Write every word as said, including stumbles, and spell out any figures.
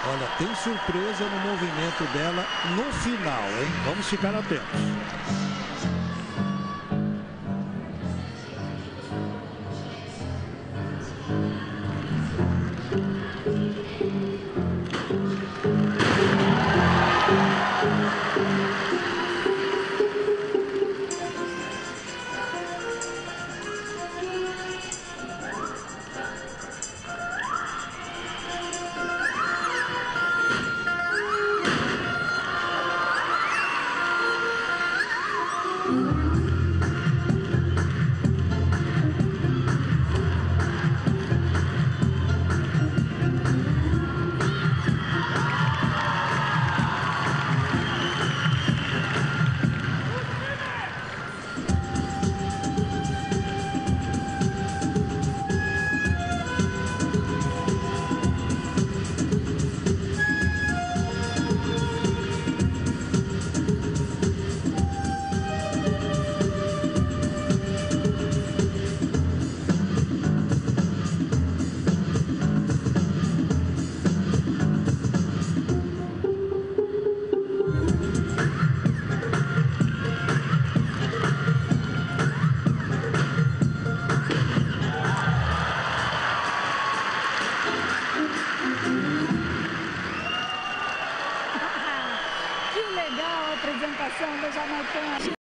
Olha, tem surpresa no movimento dela no final, hein? Vamos ficar atentos. Que legal a apresentação da jamaicana.